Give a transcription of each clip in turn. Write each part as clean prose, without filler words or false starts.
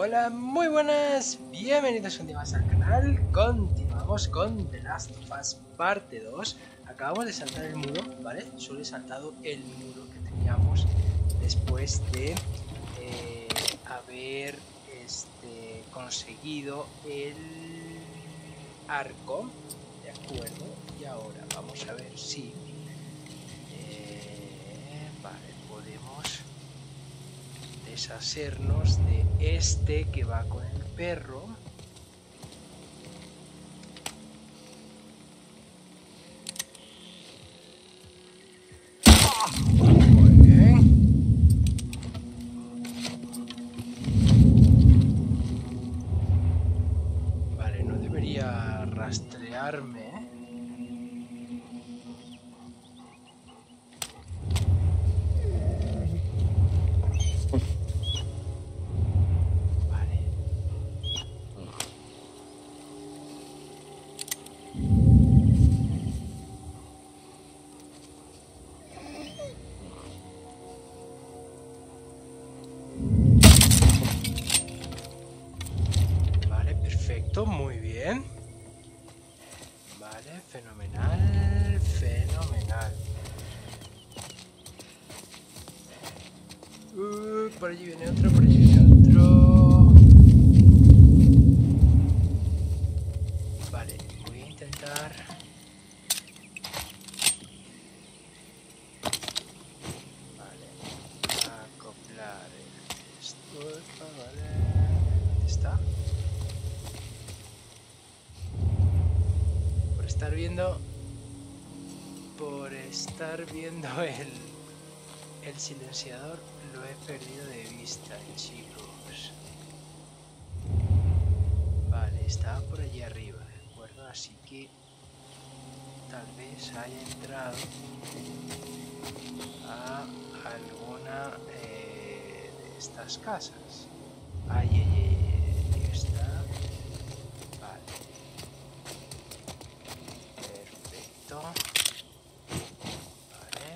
Hola, muy buenas, bienvenidos un día más al canal. Continuamos con The Last of Us parte 2. Acabamos de saltar el muro, ¿vale? Solo he saltado el muro que teníamos después de haber conseguido el arco, ¿de acuerdo? Y ahora vamos a ver si vale, podemos deshacernos de este que va con el perro. Muy bien. Vale, no debería rastrearme, ¿eh? Muy bien. Vale, fenomenal, fenomenal. Por allí viene otro, por allí viene otro. Vale, voy a intentar. Vale, acoplar esto. Vale, ¿dónde está? Por estar viendo el silenciador lo he perdido de vista, chicos. Vale, estaba por allí arriba, ¿de acuerdo? Así que tal vez haya entrado a alguna de estas casas. Ahí está. Vale. Perfecto. Vale.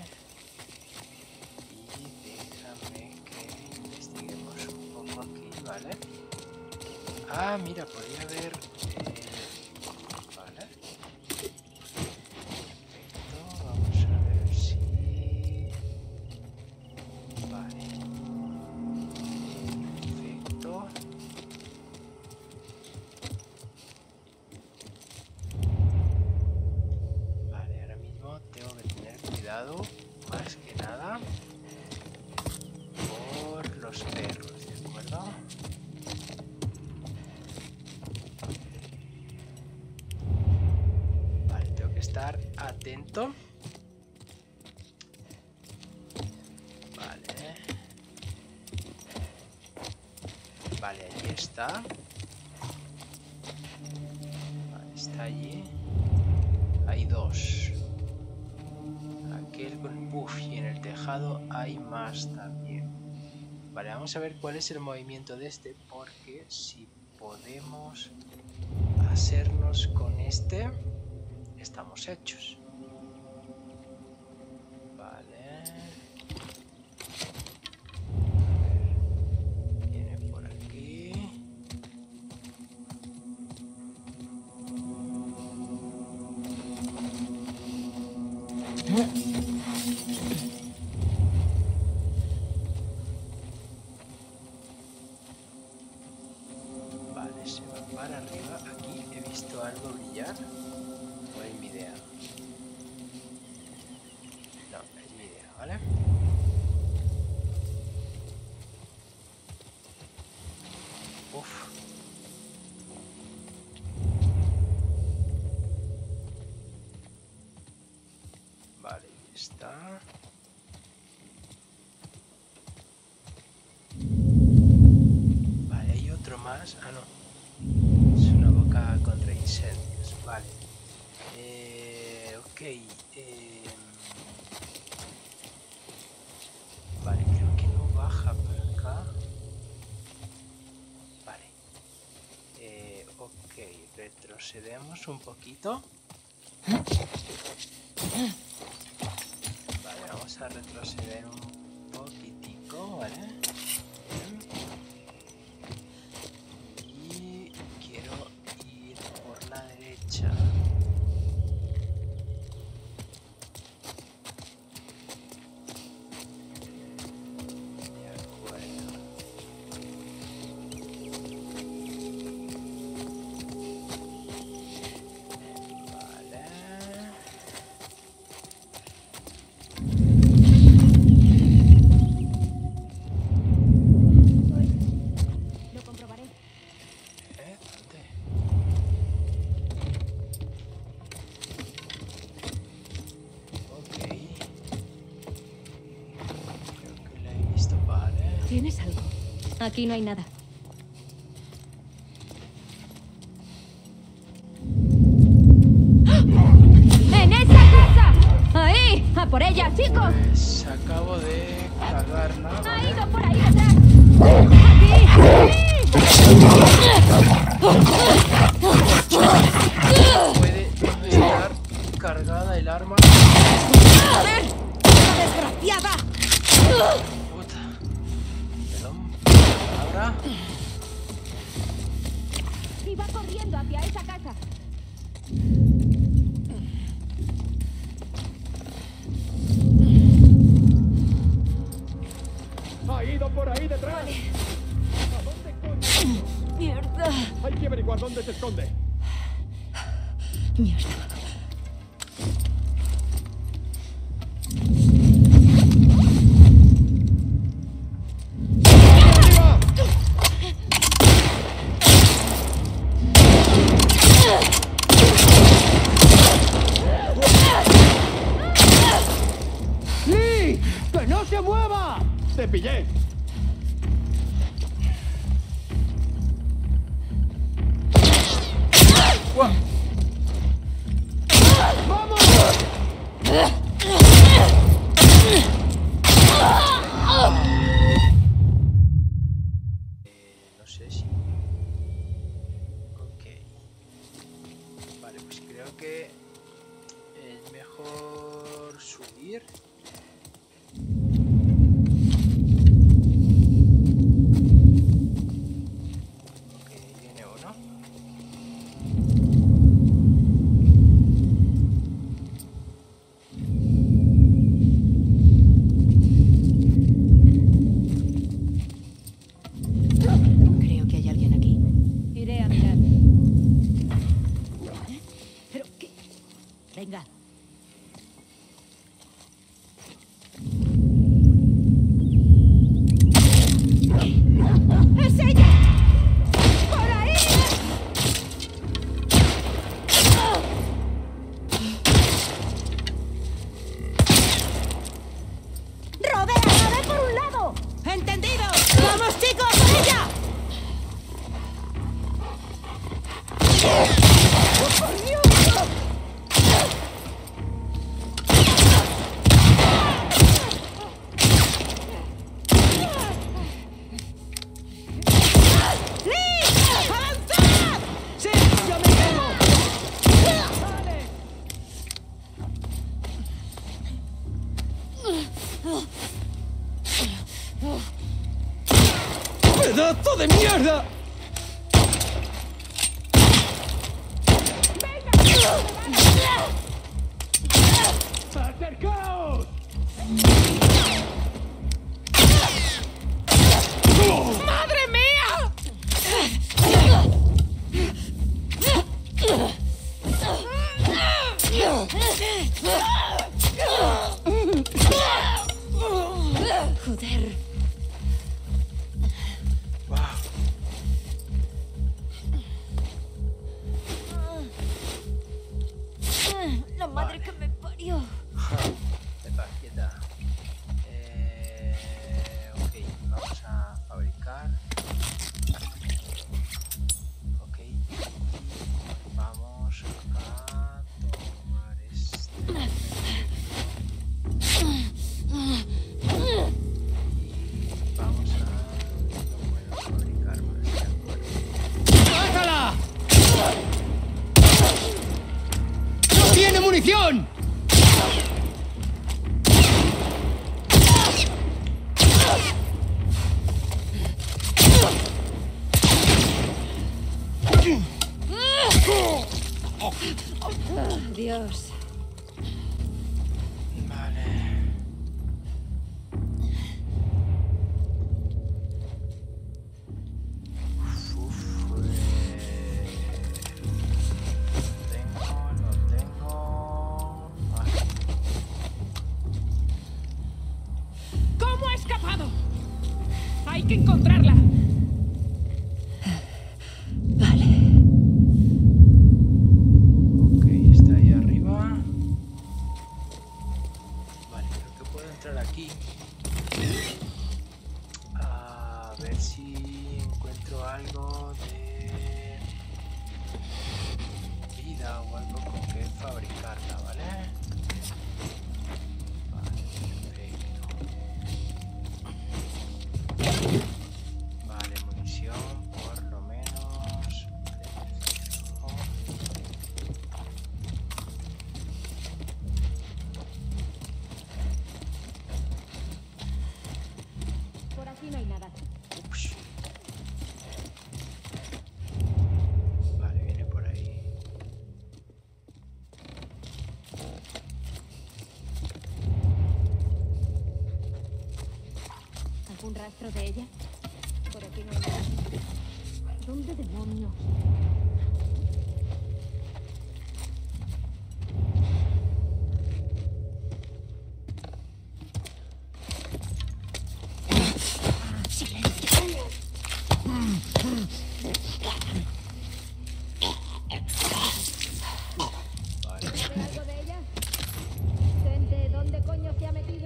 Y déjame que investiguemos un poco aquí, ¿vale? Ah, mira, podría haber... Vale. Perfecto, vamos a ver si... Vale. Perfecto. Vale, ahora mismo tengo que tener cuidado, más que nada, por los perros, ¿de acuerdo? Estar atento. Vale. Vale, allí está. Vale, está allí. Hay dos. Aquel con... Uf, y en el tejado hay más también. Vale, vamos a ver cuál es el movimiento de este, porque si podemos hacernos con este... Estamos hechos. Vale. A ver. Viene por aquí. Vale, se va para arriba. Aquí he visto algo brillar. ¿O es mi idea? No, es mi idea, ¿vale? Uf. Vale, ahí está. Vale, hay otro más. Ah, no. Es una boca contra incendios. Vale. Ok. Vale, creo que no baja para acá. Vale. Ok, retrocedemos un poquito. Vale, vamos a retroceder un poquitico, ¿vale? Bien. Aquí no hay nada. ¡En esa casa! ¡Ahí! ¡A por ella, chicos! Pues acabo de cagarla. ¡Ha ido por ahí detrás! ¡Aquí! Puede estar cargada el arma. ¡A ver! ¡La desgraciada! Puta. Perdón. Ahora. Y va corriendo hacia esa casa. ¡Ha ido por ahí detrás! ¿A dónde coño? ¡Mierda! Hay que averiguar dónde se esconde. ¡Mierda! ¡Arriba! ¡Lee! ¡Que no se mueva! ¡Te pillé! ¡Guau! ¡Vamos! No sé si... Ok. Vale, pues creo que es mejor subir. Ok, ahí viene uno. Creo que hay alguien aquí. Iré a mirar. ¿Pero qué? Venga. ¡Es ella! ¡Por ahí! ¡Rodea por un lado! ¡Entendido! ¡Vamos, chicos! ¡Por ella! ¡Sí! ¡Avanzad! ¡Sí! ¡Yo me quedo! ¡Pedazo de mierda! ¡Acercaos! ¡Madre mía! Joder. ¡Wow! La madre que me parió. Quieta, quieta. Ok, vamos a fabricar. Ok. Vamos a tomar este. Y vamos a... No puedo fabricar más, de acuerdo. ¡Bájala! ¡No tiene munición! Dios. Vale. No tengo. Vale. ¿Cómo ha escapado? Hay que encontrarla. Vale. Ok, está ahí arriba. Vale, creo que puedo entrar aquí. A ver si algo de vida o algo con que fabricarla, ¿vale? Vale, perfecto. Vale, munición, por lo menos. Por aquí no hay nada. Ups. Vale, viene por ahí. ¿Algún rastro de ella? Por aquí no hay nada. ¿Dónde demonios? Vale. ¿Sabe algo de ella? Gente, ¿dónde coño se ha metido?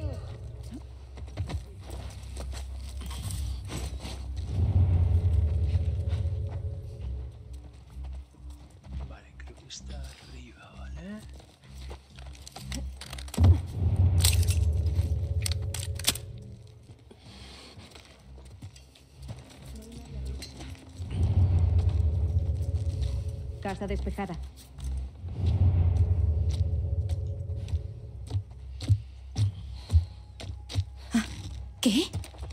Vale, creo que está arriba, ¿vale? Casa despejada. ¿Qué?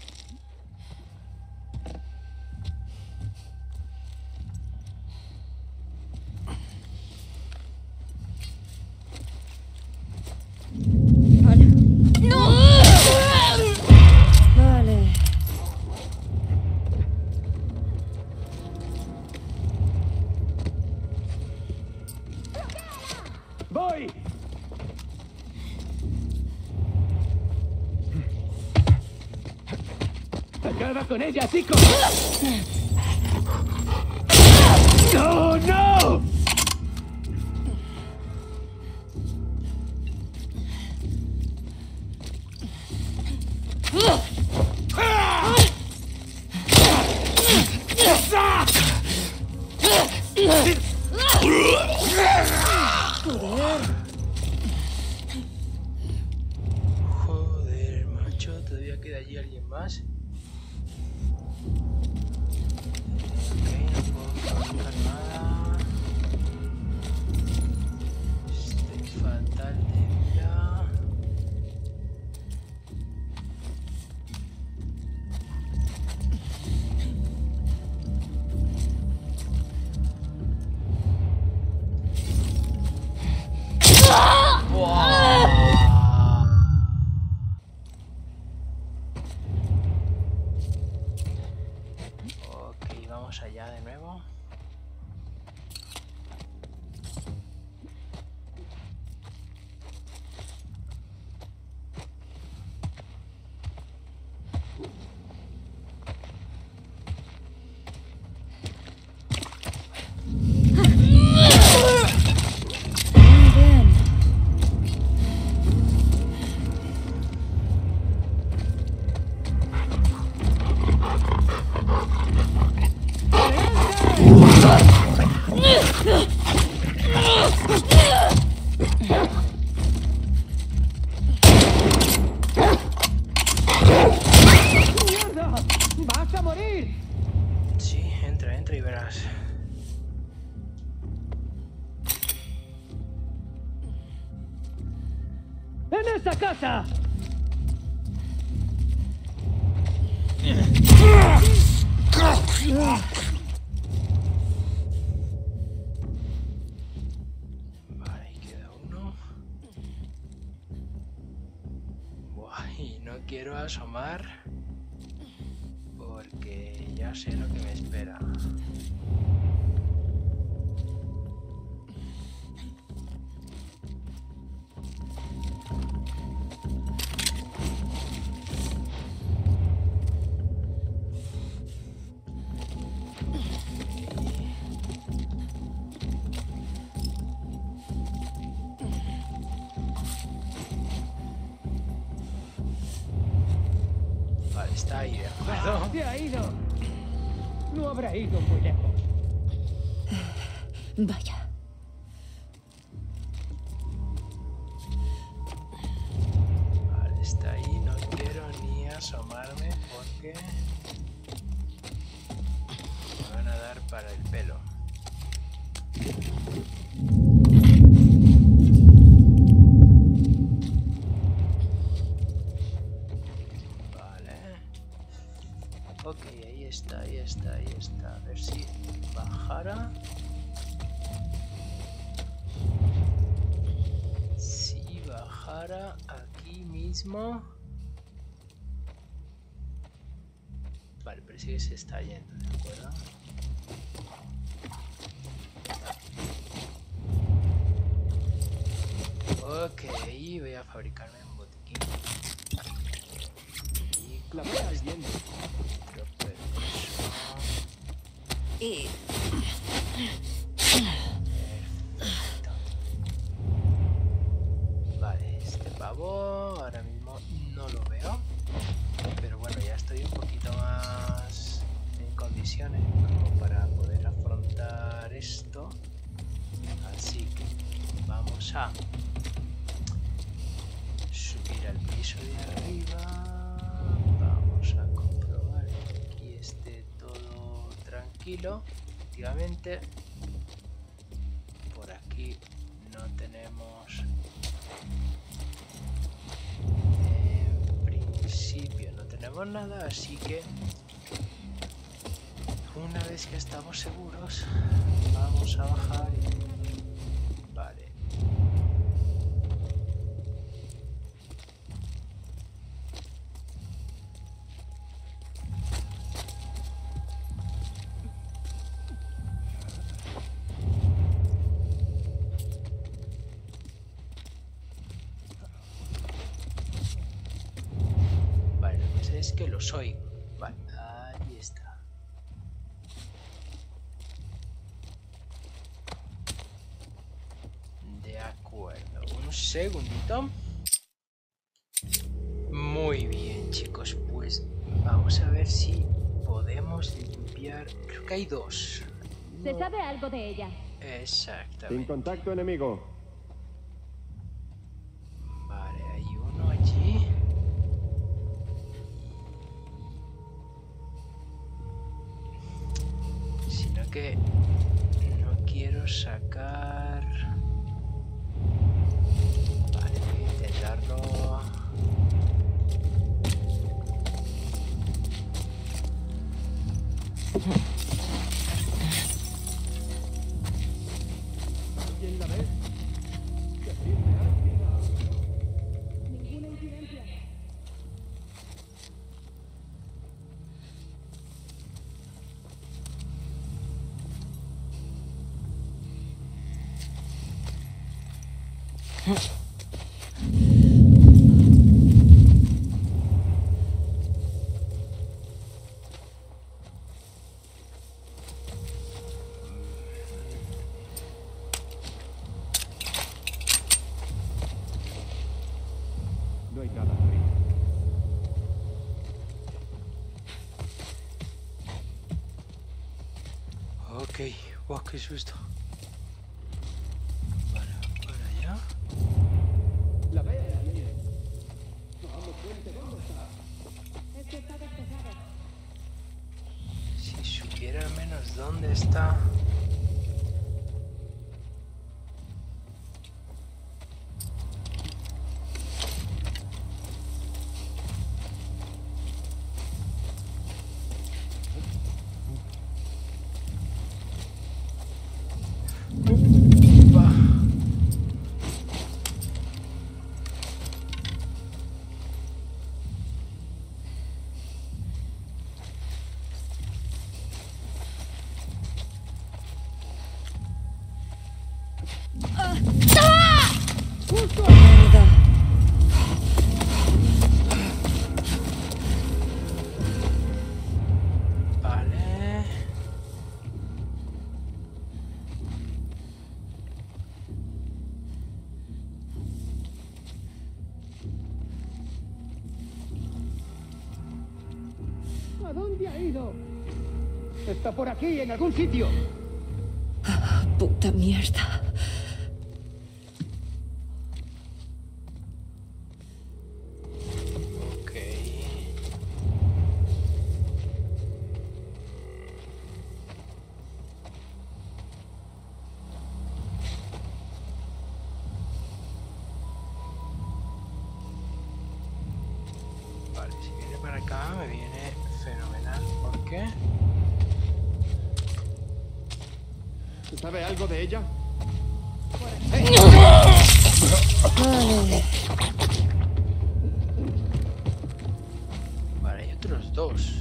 Hola. ¡No! Vale. ¡Voy! ¡Acaba con ella, chico! ¡No, no! Joder, macho, todavía queda allí alguien más. Ok, no puedo fabricar nada. Estoy fatal de vida. Ok, vamos allá de nuevo. Muy bien. ¡Mierda! ¡Vas a morir! Sí, entra, entra y verás. ¡En esa casa! Vale, ahí queda uno. Buah, y no quiero asomar porque ya sé lo que me espera. Vale, está ahí, ¿de acuerdo? ¡Se ha ido! No habrá ido muy lejos. Vaya. Vale, está ahí. No quiero ni asomarme porque me van a dar para el pelo. Vale. Ok, ahí está, ahí está, ahí está. A ver si bajara. Si bajara aquí mismo. Vale, pero sí que se está yendo, ¿de acuerdo? Ok, voy a fabricarme un botiquín. Y La veas bien. Y... Perfecto. Vale, este pavo ahora mismo no lo veo. Pero bueno, ya estoy un poquito más en condiciones como para poder afrontar esto. Así que vamos a subir al piso de arriba. Vamos a comprobar que aquí esté todo tranquilo. Efectivamente, por aquí no tenemos, en principio no tenemos nada, así que una vez que estamos seguros vamos a bajar y... Vale. Vale, lo que pasa es que los oigo. Vale, ahí está. De acuerdo, un segundito. Muy bien, chicos, pues vamos a ver si podemos limpiar. Creo que hay dos. ¿Se sabe algo de ella? Sin Exactamente. contacto enemigo. Vale, hay uno allí. Sino que no quiero sacar... Vale, voy a intentarlo. ¿Alguien la ve? Decirme algo. Ninguna incidencia. No hay nada arriba. Ok, wow, qué susto. Vale, por allá. La veo bien. Vamos, cuente dónde está. Es que está despejada. Si supiera al menos dónde está. Va. Mierda. Vale. ¿A dónde ha ido? Está por aquí, en algún sitio. Puta mierda. Ok. Vale, si viene para acá me viene fenomenal. ¿Por qué? ¿Se sabe algo de ella? Vale. Vale, hay otros dos.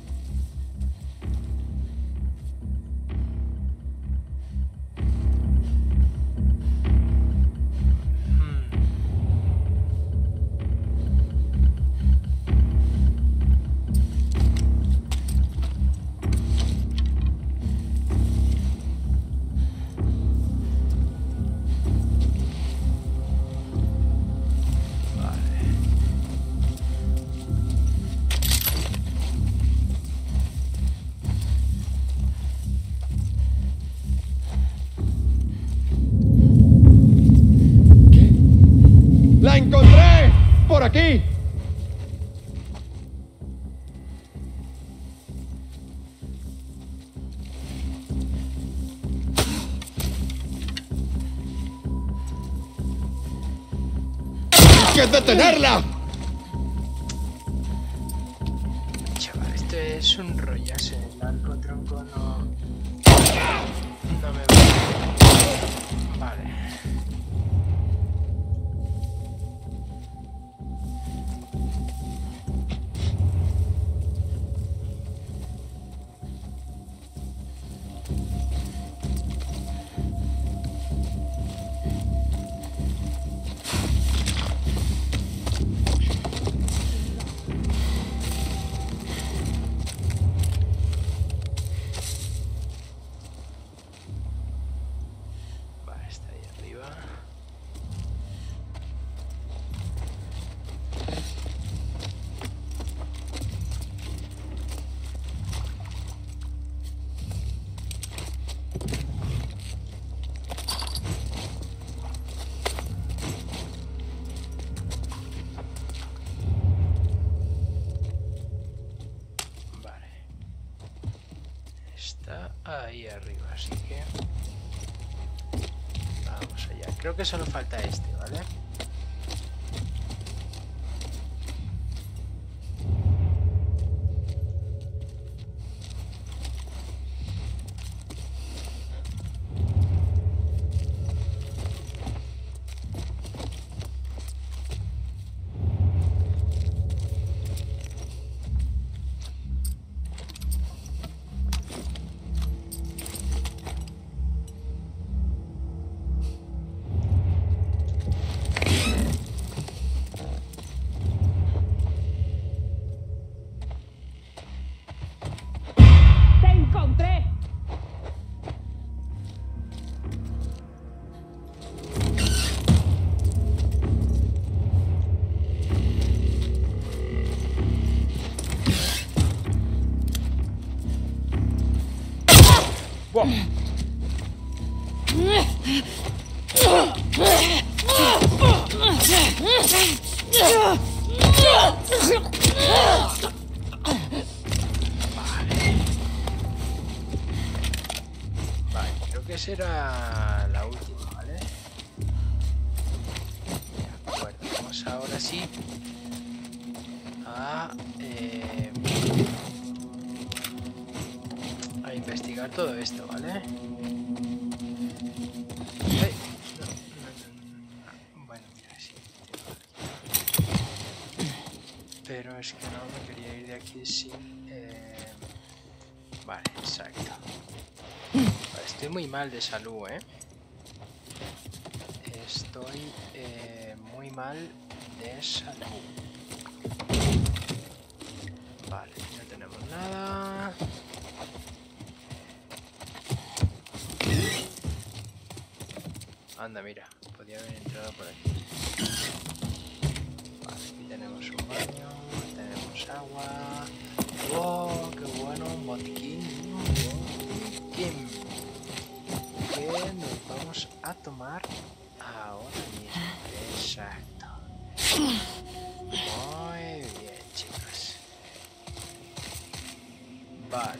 ¡La encontré! ¡Por aquí! ¡Hay que detenerla! Chaval, esto es un rollazo. El arco tronco no me va. Vale. Vale, está ahí arriba. Vale. Está ahí arriba, así que vamos allá. Creo que solo falta este, ¿vale? ¡Te encontré! ¡Wow! Vale, creo que será la última, ¿vale? De acuerdo, vamos ahora sí a investigar todo esto, ¿vale? Ay, no. Bueno, mira, sí. Pero es que no me quería ir de aquí sin... Vale, exacto. Vale, estoy muy mal de salud, ¿eh? Estoy muy mal de salud. Vale, no tenemos nada. Anda, mira, podía haber entrado por aquí. Vale, aquí tenemos un baño, tenemos agua, Oh, qué bueno, un botiquín. Un botiquín. Que nos vamos a tomar ahora mismo. Exacto. Muy bien, chicos. Vale.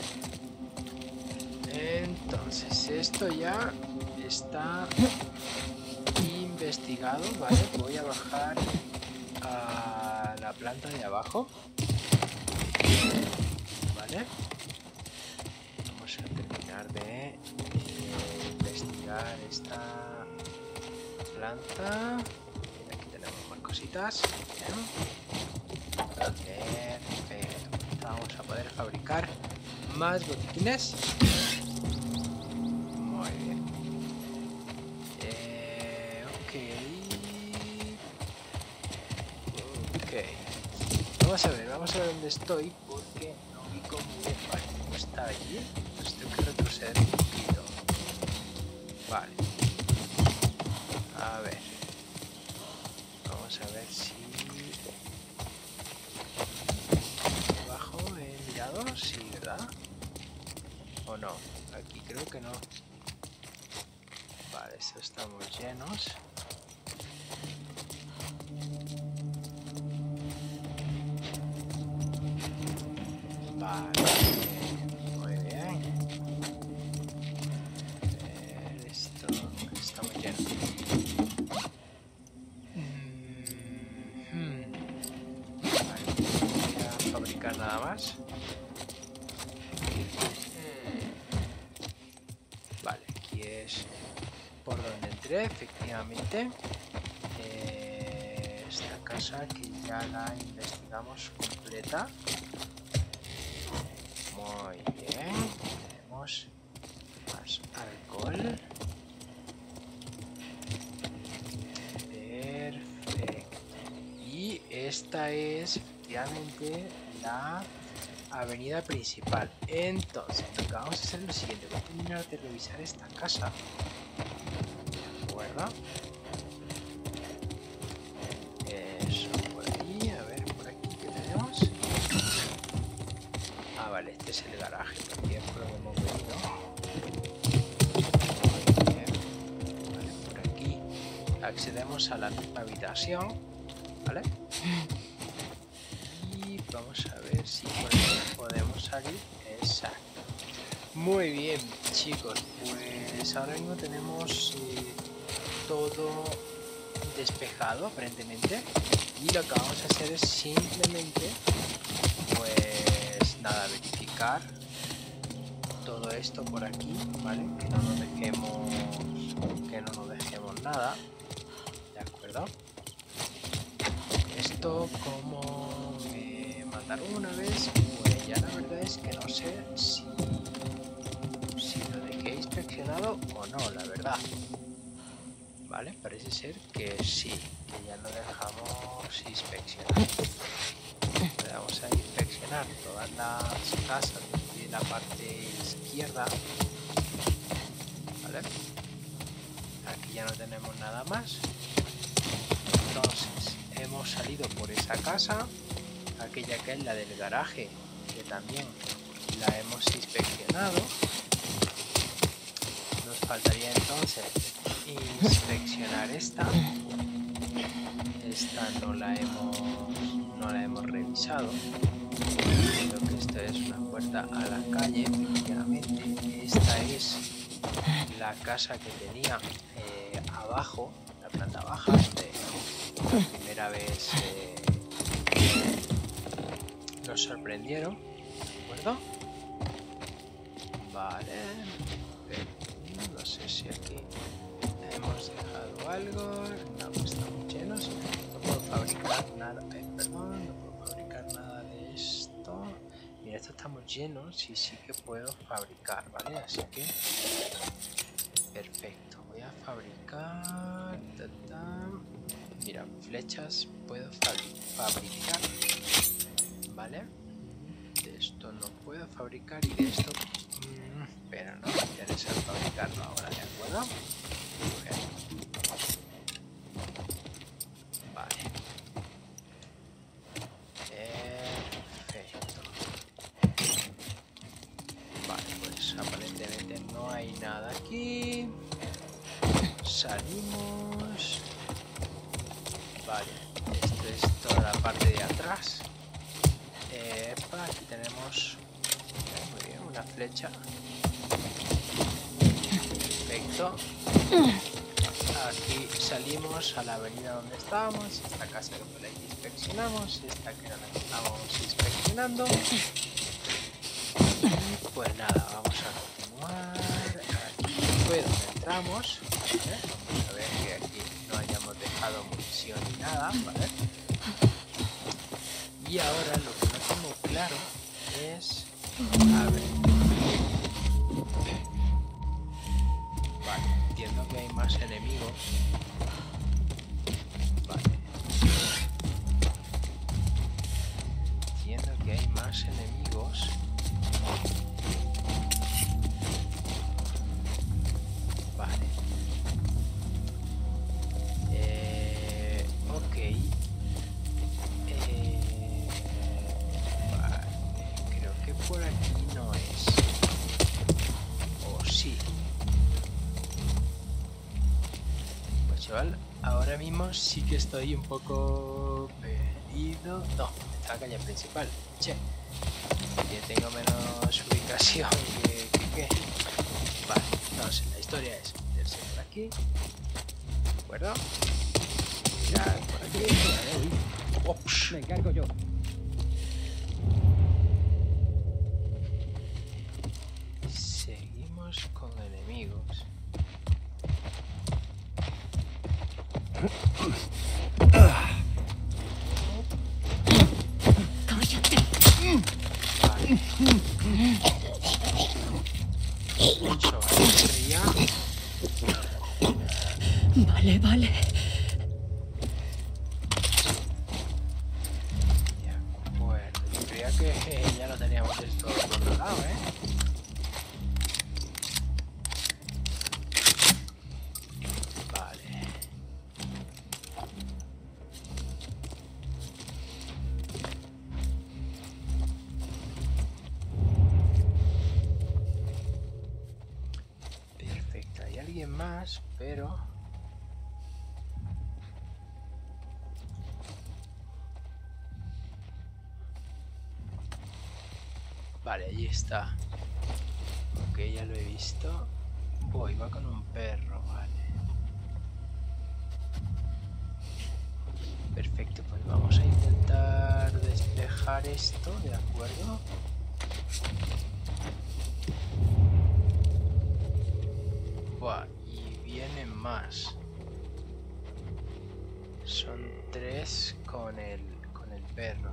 Entonces, esto ya está investigado, ¿vale? Voy a bajar a la planta de abajo. ¿Vale? Vamos a terminar de investigar esta planta. Aquí tenemos más cositas. Bien. Perfecto. Vamos a poder fabricar más botiquines. Muy bien. Ok. Vamos a ver dónde estoy porque no ubico muy bien. Vale, ¿cómo está allí? Pues tengo que retroceder un poquito. Vale. A ver. Vamos a ver si... abajo he mirado, sí, ¿verdad? ¿O no? Aquí creo que no. Vale, estos estamos llenos. Vale, muy bien. Esto estamos llenos. Vale, voy a fabricar nada más. Vale, aquí es por donde entré, efectivamente. Esta casa que ya la investigamos completa. Muy bien, tenemos más alcohol. Perfecto. Y esta es efectivamente la avenida principal. Entonces, lo que vamos a hacer es lo siguiente. Voy a terminar de revisar esta casa. ¿De acuerdo? Eso, por ahí. A ver, por aquí, ¿qué tenemos? Ah, vale, este es el garaje, también por donde hemos venido. Muy bien. Vale, por aquí accedemos a la misma habitación, ¿vale? Y vamos a ver si por aquí podemos salir. Exacto. Muy bien, chicos, pues ahora mismo tenemos todo despejado, aparentemente. Y lo que vamos a hacer es simplemente, pues nada, verificar todo esto por aquí, ¿vale? Que no nos dejemos nada, ¿de acuerdo? Esto como me mandaron una vez, pues ya la verdad es que no sé si lo dejé inspeccionado o no, la verdad. Vale, parece ser que sí, que ya lo dejamos inspeccionar. Vamos a inspeccionar todas las casas de la parte izquierda. Vale, aquí ya no tenemos nada más. Entonces hemos salido por esa casa, aquella que es la del garaje, que también la hemos inspeccionado. Nos faltaría entonces inspeccionar esta. Esta no la hemos revisado. Creo que esta es una puerta a la calle, efectivamente. Esta es la casa que tenía abajo, la planta baja, donde la primera vez nos sorprendieron, ¿de acuerdo? Vale, no sé si aquí hemos dejado algo. No, estamos llenos. No puedo fabricar nada. Perdón, no puedo fabricar nada de esto. Mira, esto estamos llenos y sí que puedo fabricar, ¿vale? Así que perfecto. Voy a fabricar. Mira, flechas puedo fabricar, ¿vale? De esto no puedo fabricar y de esto. Pero no me interesa fabricarlo ahora, ¿de acuerdo? Okay. Vale. Perfecto. Aparentemente no hay nada aquí. Salimos. Vale, esto es toda la parte de atrás. Aquí tenemos muy bien, una flecha. Perfecto. Aquí salimos a la avenida donde estábamos. Esta casa que por ahí inspeccionamos. Esta que no la estamos inspeccionando. Pues nada, vamos a continuar. Aquí fue donde entramos. Vamos a ver que aquí no hayamos dejado munición ni nada, ¿vale? Y ahora lo que no tengo claro es... A ver. Vale, entiendo que hay más enemigos. Vale. Entiendo que hay más enemigos. Vale. Ok. Vale. Creo que por aquí no es. O sí. Pues chaval, ahora mismo sí que estoy un poco perdido. No, esta es la calle principal. Che. Que tengo menos ubicación que. Vale, entonces la historia es meterse por aquí. ¿De acuerdo? Mirar por aquí. Ops. Me encargo yo. Seguimos con enemigos. Cállate. Vale. Mucho ya. Vale, vale. De acuerdo. Yo creía que ya lo teníamos esto controlado, ¿eh? Vale. Perfecto. Hay alguien más, pero... Vale, allí está. Ok, ya lo he visto. Oh, iba con un perro, vale. Perfecto, pues vamos a intentar despejar esto, ¿de acuerdo? Buah, y vienen más. Son 3 con el perro.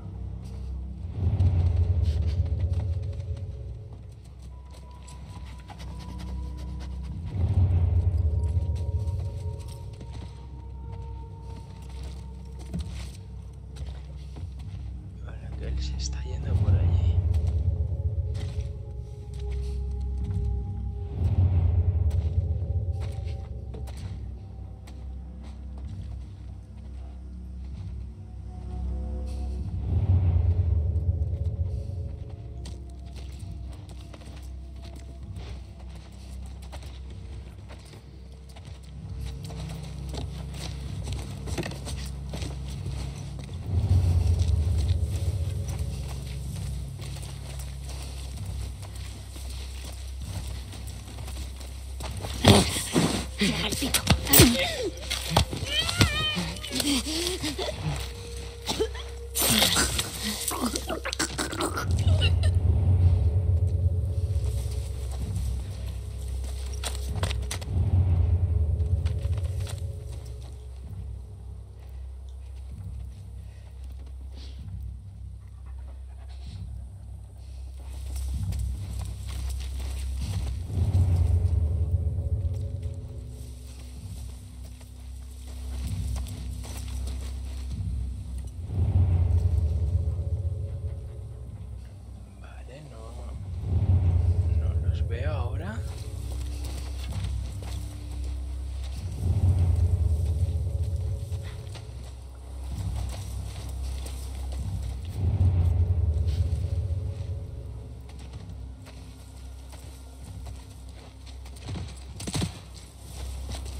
Se está yendo por allí. Maldito.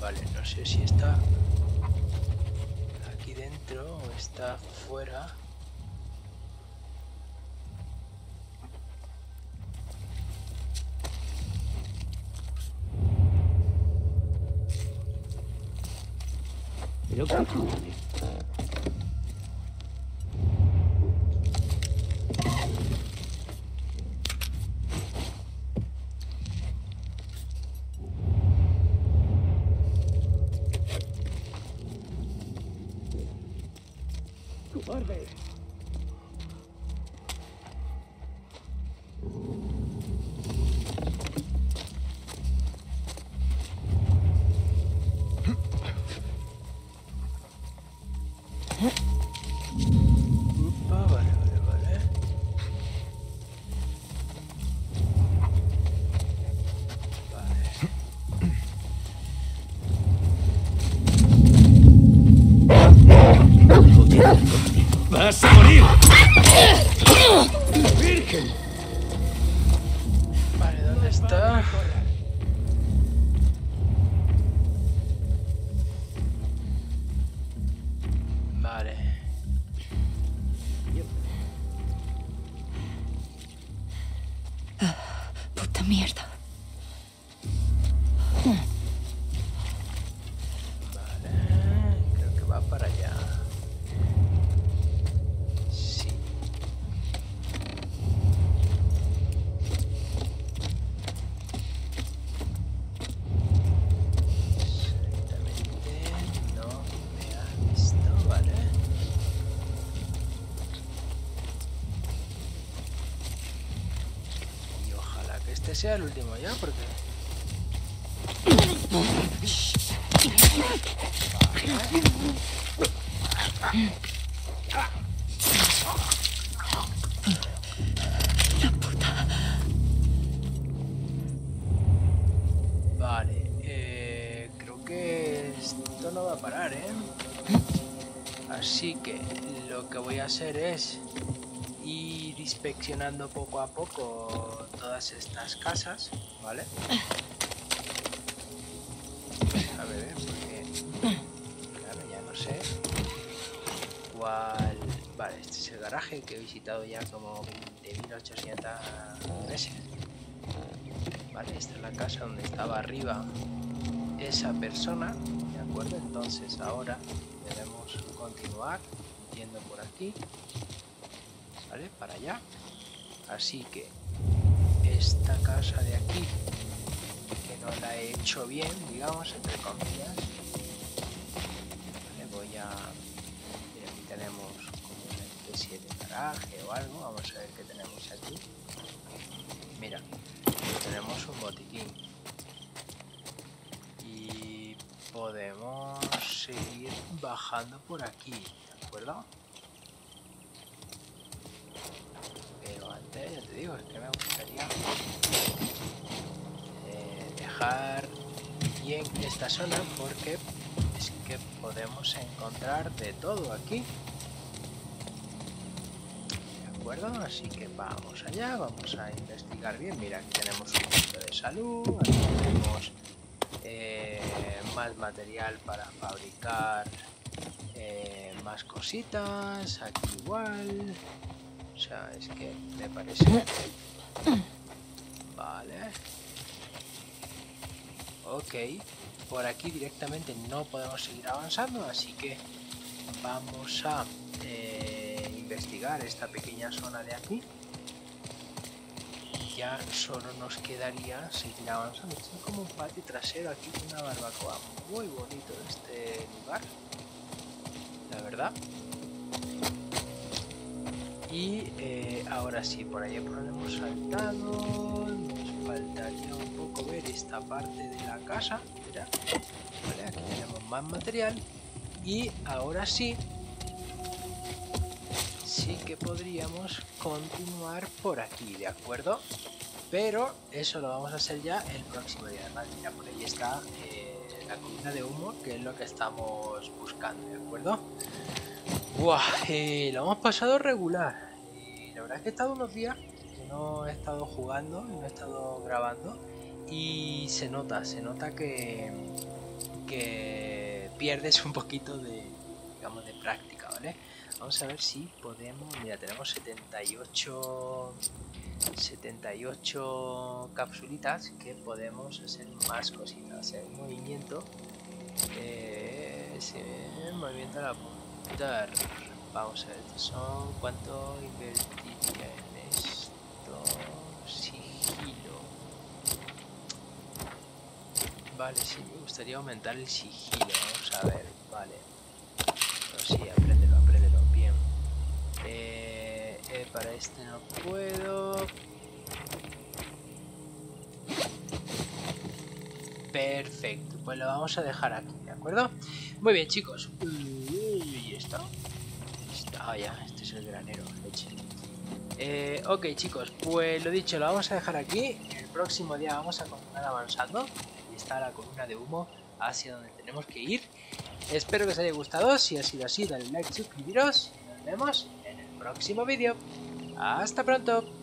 Vale, no sé si está aquí dentro o está fuera. Pero continúe. ¡Cobarde! Upa, vale, vale, vale. ¡Vas a morir! ¡Virgen! Vale, ¿dónde está? Vale. Puta mierda. Vale, creo que va para allá. Sí. Exactamente, no me ha visto, vale. Y ojalá que este sea el último ya, porque... Vale, creo que esto no va a parar, ¿eh? Así que lo que voy a hacer es ir inspeccionando poco a poco todas estas casas, ¿vale? A ver, porque... Claro, ya no sé cuál... Vale, este es el garaje que he visitado ya como 20.800 veces. Vale, esta es la casa donde estaba arriba esa persona, ¿de acuerdo? Entonces ahora debemos continuar yendo por aquí, ¿vale? Para allá. Así que esta casa de aquí, que no la he hecho bien, digamos, entre comillas, ¿vale? Voy a... Mira, aquí tenemos como una especie de garaje o algo. Vamos a ver qué tenemos aquí. Mira, tenemos un botiquín y podemos seguir bajando por aquí, ¿de acuerdo? Pero antes, ya te digo, es que me gustaría dejar bien esta zona, porque es que podemos encontrar de todo aquí, ¿de acuerdo? Así que vamos allá, vamos a investigar bien. Mira, aquí tenemos un punto de salud, aquí tenemos más material para fabricar más cositas, aquí igual. O sea, es que me parece... Vale. Ok, por aquí directamente no podemos seguir avanzando, así que vamos a investigar esta pequeña zona de aquí. Ya solo nos quedaría seguir avanzando. Esto es como un patio trasero aquí con una barbacoa. Muy bonito este lugar, la verdad. Y ahora sí, por ahí por donde hemos saltado, nos faltaría un poco ver esta parte de la casa. Mira, vale, aquí tenemos más material. Y ahora sí, sí que podríamos continuar por aquí, ¿de acuerdo? Pero eso lo vamos a hacer ya el próximo día. Además, mira, por ahí está la colina de humo, que es lo que estamos buscando, ¿de acuerdo? Buah, lo hemos pasado regular. La verdad es que he estado unos días que no he estado jugando, no he estado grabando, y se nota que que pierdes un poquito de, digamos, de práctica, ¿vale? Vamos a ver si podemos... Mira, tenemos 78 capsulitas que podemos hacer más cositas. El movimiento... el movimiento de apuntar. Vamos a ver, son... ¿Cuánto invertiría en esto? Sigilo. Vale, sí, me gustaría aumentar el sigilo. Vamos a ver, vale. Pero sí, apréndelo, bien. Para este no puedo. Perfecto, pues lo vamos a dejar aquí, ¿de acuerdo? Muy bien, chicos. ¿Y esto? Ah, ya, este es el granero, leche. Ok, chicos, pues lo dicho, lo vamos a dejar aquí. El próximo día vamos a continuar avanzando. Y está la columna de humo hacia donde tenemos que ir. Espero que os haya gustado. Si ha sido así, dale like, suscribiros y nos vemos en el próximo vídeo. ¡Hasta pronto!